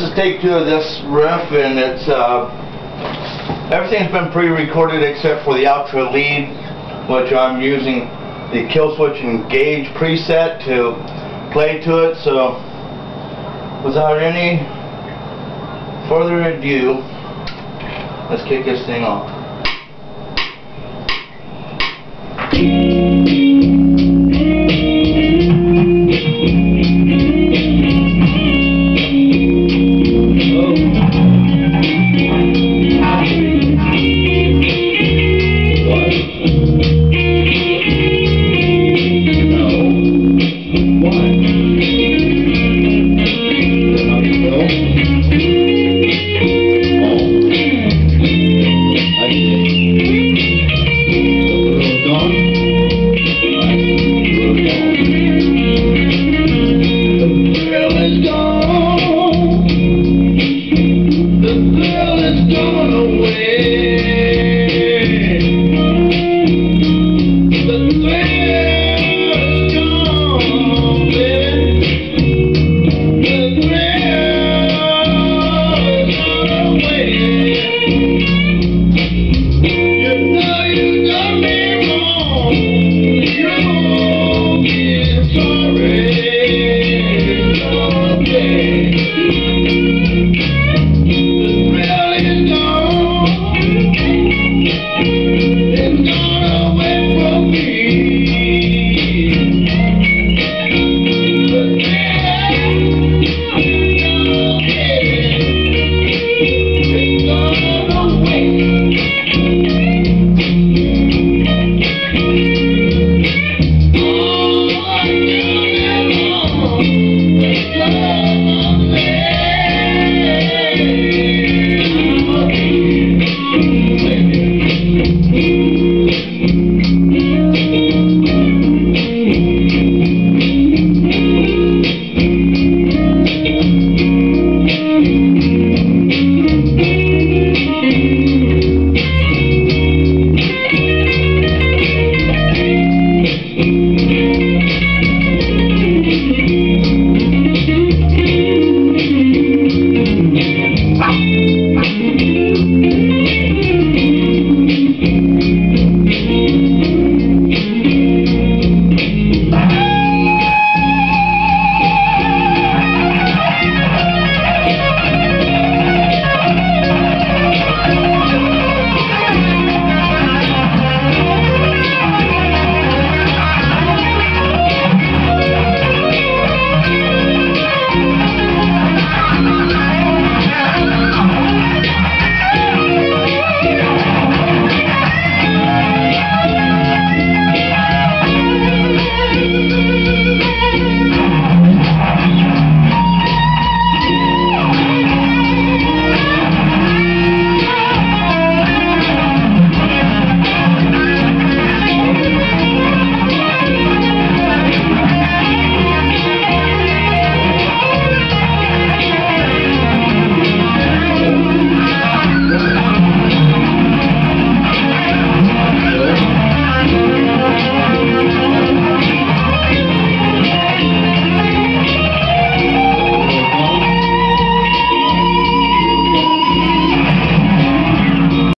This is take 2 of this riff, and it's everything's been pre-recorded except for the outro lead, which I'm using the kill switch and gauge preset to play to it. So without any further ado, let's kick this thing off.